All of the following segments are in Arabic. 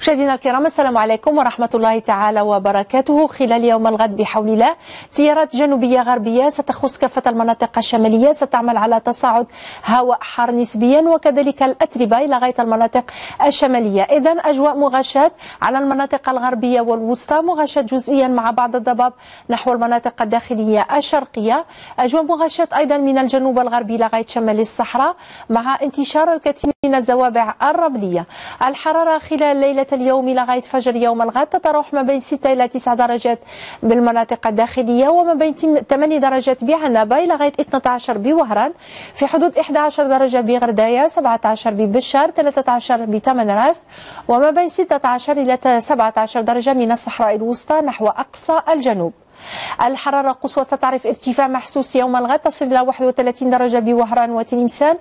مشاهدينا الكرام، السلام عليكم ورحمة الله تعالى وبركاته. خلال يوم الغد بحول الله تيارات جنوبية غربية ستخص كافة المناطق الشمالية، ستعمل على تصاعد هواء حار نسبيا وكذلك الأتربة إلى غاية المناطق الشمالية. إذن أجواء مغشاة على المناطق الغربية والوسطى، مغشاة جزئيا مع بعض الضباب نحو المناطق الداخلية الشرقية. أجواء مغشاة أيضا من الجنوب الغربي إلى غاية شمال الصحراء مع انتشار الكثير من الزوابع الرملية. الحرارة خلال ليلة اليوم إلى غاية فجر يوم الغد تتراوح ما بين 6 إلى 9 درجات بالمناطق الداخلية، وما بين 8 درجات بعنابة إلى غاية 12 بوهران، في حدود 11 درجة بغرداية، 17 ببشار، 13 بتمن راس، وما بين 16 إلى 17 درجة من الصحراء الوسطى نحو أقصى الجنوب. الحرارة القصوى ستعرف ارتفاع محسوس يوم الغد تصل إلى 31 درجة بوهران وتلمسان،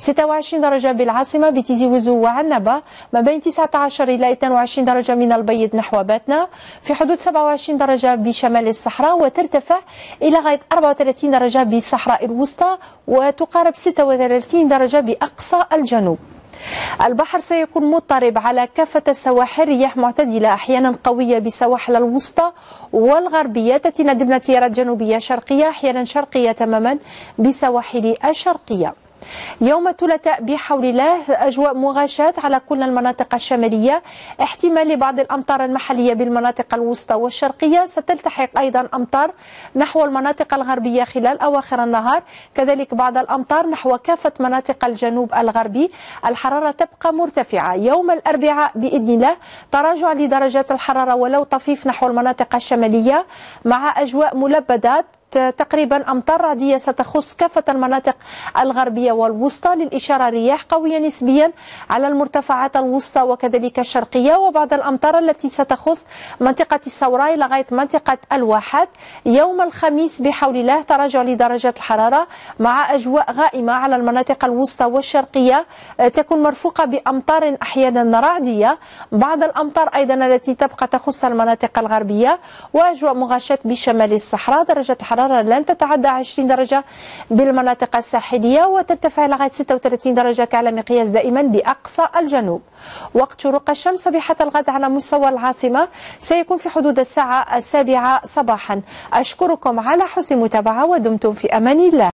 26 درجة بالعاصمة بتيزي وزو وعنبة، ما بين 19 إلى 22 درجة من البيض نحو باتنا، في حدود 27 درجة بشمال الصحراء، وترتفع إلى غاية 34 درجة بالصحراء الوسطى وتقارب 36 درجة بأقصى الجنوب. البحر سيكون مضطرب على كافة السواحل، رياح معتدلة أحيانا قوية بسواحل الوسطى والغربية، تأتي ضمن تيارات جنوبية شرقية أحيانا شرقية تماما بسواحل الشرقية. يوم الثلاثاء بحول الله أجواء مغاشاة على كل المناطق الشمالية، احتمال لبعض الأمطار المحلية بالمناطق الوسطى والشرقية، ستلتحق أيضا أمطار نحو المناطق الغربية خلال أواخر النهار، كذلك بعض الأمطار نحو كافة مناطق الجنوب الغربي. الحرارة تبقى مرتفعة. يوم الأربعاء بإذن الله تراجع لدرجات الحرارة ولو طفيف نحو المناطق الشمالية مع أجواء ملبدات، تقريبا أمطار رعدية ستخص كافة المناطق الغربية والوسطى، للإشارة رياح قوية نسبيا على المرتفعات الوسطى وكذلك الشرقية، وبعض الأمطار التي ستخص منطقة الصوراء إلى غاية منطقة الواحات. يوم الخميس بحول الله تراجع لدرجات الحرارة مع أجواء غائمة على المناطق الوسطى والشرقية، تكون مرفوقة بأمطار أحيانا رعدية، بعض الأمطار أيضا التي تبقى تخص المناطق الغربية، وأجواء مغاشاة بشمال الصحراء. درجة الحرارة لن تتعدى 20 درجة بالمناطق الساحلية وترتفع إلى غاية 36 درجة كعلى مقياس دائما بأقصى الجنوب. وقت شروق الشمس صبيحة الغد على مستوى العاصمة سيكون في حدود الساعة 7 صباحا. أشكركم على حسن المتابعة ودمتم في أمان الله.